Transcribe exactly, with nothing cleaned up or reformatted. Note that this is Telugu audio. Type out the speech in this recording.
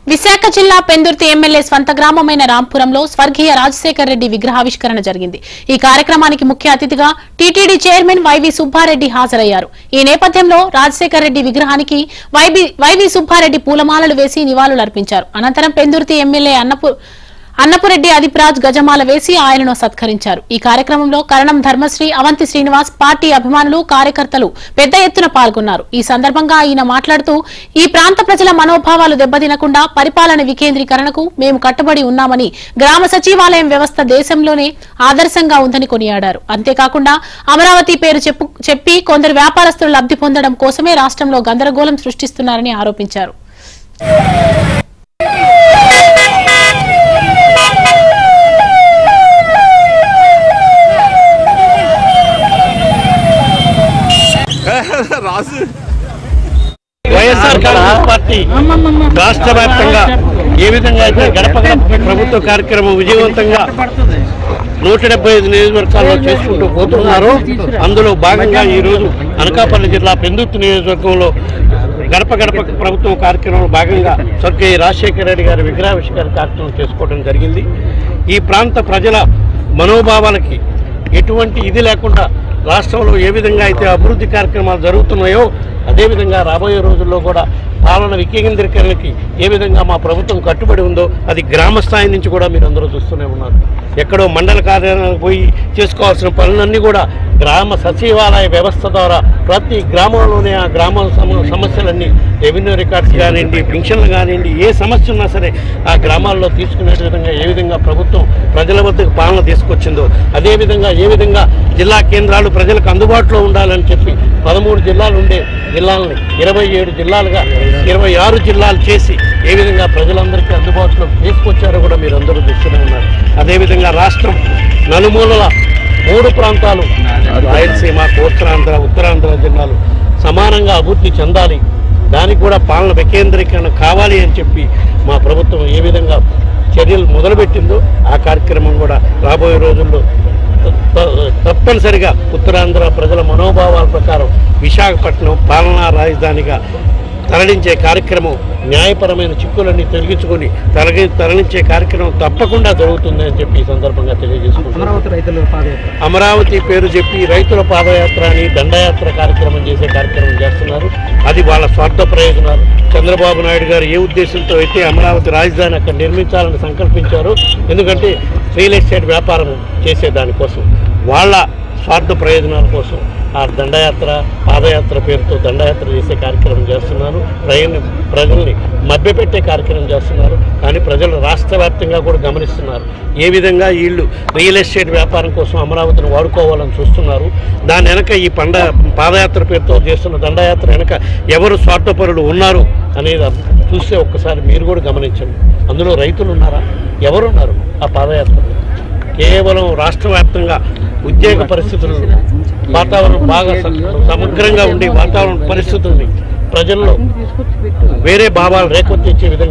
విశాఖ జిల్లా పెందుర్తి ఎమ్మెల్యే స్వంత గ్రామమైన రాంపురంలో స్వర్గీయ రాజశేఖర్ రెడ్డి విగ్రహావిష్కరణ జరిగింది। ఈ కార్యక్రమానికి ముఖ్య అతిథిగా టీటీడీ చైర్మన్ వైవి సుబ్బారెడ్డి హాజరయ్యారు। ఈ నేపథ్యంలో రాజశేఖర్ రెడ్డి విగ్రహానికి వైవి వైవి సుబ్బారెడ్డి పూలమాలలు వేసి నివాళులర్పించారు। అనంతరం పెందుర్తి ఎమ్మెల్యే అన్నపు అన్నపురెడ్డి అదిప్రాజ్ గజమాల వేసి ఆయనను సత్కరించారు। ఈ కార్యక్రమంలో కరణం ధర్మశ్రీ, అవంతి శ్రీనివాస్, పార్టీ అభిమానులు, కార్యకర్తలు పెద్ద ఎత్తున పాల్గొన్నారు। ఈ సందర్భంగా ఆయన మాట్లాడుతూ ఈ ప్రాంత ప్రజల మనోభావాలు దెబ్బతినకుండా పరిపాలన వికేంద్రీకరణకు మేము కట్టుబడి ఉన్నామని, గ్రామ సచివాలయం వ్యవస్థ దేశంలోనే ఆదర్శంగా ఉందని కొనియాడారు। అంతేకాకుండా అమరావతి పేరు చెప్పి కొందరు వ్యాపారస్తులు లబ్ధి పొందడం కోసమే రాష్ట్రంలో గందరగోళం సృష్టిస్తున్నారని ఆరోపించారు। వైఎస్ఆర్ కాంగ్రెస్ పార్టీ రాష్ట్ర వ్యాప్తంగా ఏ విధంగా అయితే గడప గడప ప్రభుత్వ కార్యక్రమం విజయవంతంగా నూట డెబ్బై ఐదు నియోజకవర్గాల్లో చేసుకుంటూ పోతున్నారో అందులో భాగంగా ఈరోజు అనకాపల్లి జిల్లా పెందుర్తి నియోజకవర్గంలో గడప గడప ప్రభుత్వం కార్యక్రమంలో భాగంగా స్వర్గీయ రాజశేఖర రెడ్డి గారి విగ్రహావిష్కరణ కార్యక్రమం చేసుకోవడం జరిగింది। ఈ ప్రాంత ప్రజల మనోభావాలకి ఎటువంటి ఇది లేకుండా రాష్ట్రంలో ఏ విధంగా అయితే అభివృద్ధి కార్యక్రమాలు జరుగుతున్నాయో అదేవిధంగా రాబోయే రోజుల్లో కూడా పాలన వికేంద్రీకరణకి ఏ విధంగా మా ప్రభుత్వం కట్టుబడి ఉందో అది గ్రామ స్థాయి నుంచి కూడా మీరు అందరూ చూస్తూనే ఉన్నారు। ఎక్కడో మండల కార్యాలయానికి పోయి చేసుకోవాల్సిన పనులన్నీ కూడా గ్రామ సచివాలయ వ్యవస్థ ద్వారా ప్రతి గ్రామంలోనే ఆ గ్రామ సమస్యలన్నీ రెవెన్యూ రికార్డ్స్ కానివ్వండి, పెన్షన్లు కానివ్వండి, ఏ సమస్య ఉన్నా సరే ఆ గ్రామాల్లో తీసుకునే విధంగా ఏ విధంగా ప్రభుత్వం ప్రజల వద్దకు పాలన తీసుకొచ్చిందో అదేవిధంగా ఏ విధంగా జిల్లా కేంద్రాలు ప్రజలకు అందుబాటులో ఉండాలని చెప్పి పదమూడు జిల్లాలు ఉండే జిల్లాలని ఇరవై ఏడు జిల్లాలుగా ఇరవై ఆరు జిల్లాలు చేసి ఏ విధంగా ప్రజలందరికీ అందుబాటులో తీసుకొచ్చారో కూడా మీరు అందరూ చూస్తూనే ఉన్నారు। అదేవిధంగా రాష్ట్రం నలుమూలల మూడు ప్రాంతాలు రాయలసీమ, కోస్తాంధ్ర, ఉత్తరాంధ్ర జిల్లాలు సమానంగా అభివృద్ధి చెందాలి, దానికి కూడా పాలన వికేంద్రీకరణ కావాలి అని చెప్పి మా ప్రభుత్వం ఏ విధంగా చర్యలు మొదలుపెట్టిందో ఆ కార్యక్రమం కూడా రాబోయే రోజుల్లో తప్పనిసరిగా ఉత్తరాంధ్ర ప్రజల మనోభావాల ప్రకారం విశాఖపట్నం పాలనా రాజధానిగా తరలించే కార్యక్రమం న్యాయపరమైన చిక్కులన్నీ తొలగించుకొని తరలి తరలించే కార్యక్రమం తప్పకుండా జరుగుతుంది అని చెప్పి ఈ సందర్భంగా తెలియజేసుకుంటున్నాం। అమరావతి పేరు చెప్పి రైతుల పాదయాత్ర అని దండయాత్ర కార్యక్రమం చేసే కార్యక్రమం చేస్తున్నారు। అది వాళ్ళ స్వార్థ ప్రయోజనాలు। చంద్రబాబు నాయుడు గారు ఏ ఉద్దేశంతో అయితే అమరావతి రాజధాని అక్కడ నిర్మించాలని సంకల్పించారో, ఎందుకంటే రియల్ ఎస్టేట్ వ్యాపారం చేసే దానికోసం వాళ్ళ స్వార్థ ప్రయోజనాల కోసం ఆ దండయాత్ర పాదయాత్ర పేరుతో దండయాత్ర చేసే కార్యక్రమం చేస్తున్నారు। ప్రజల్ని ప్రజల్ని మభ్యపెట్టే కార్యక్రమం చేస్తున్నారు। కానీ ప్రజలు రాష్ట్ర వ్యాప్తంగా కూడా గమనిస్తున్నారు ఏ విధంగా వీళ్ళు రియల్ ఎస్టేట్ వ్యాపారం కోసం అమరావతిని వాడుకోవాలని చూస్తున్నారు। దాని వెనక ఈ పండ పాదయాత్ర పేరుతో చేస్తున్న దండయాత్ర వెనక ఎవరు స్వార్థపరులు ఉన్నారు అనేది చూస్తే ఒక్కసారి మీరు కూడా గమనించండి। అందులో రైతులు ఉన్నారా? ఎవరున్నారు ఆ పాదయాత్రలో? కేవలం రాష్ట్ర వ్యాప్తంగా ఉద్యోగ పరిస్థితులు, వాతావరణం బాగా సమగ్రంగా ఉండి వాతావరణ పరిస్థితుల్ని ప్రజల్లో వేరే భావాలు రేకొత్తించే విధంగా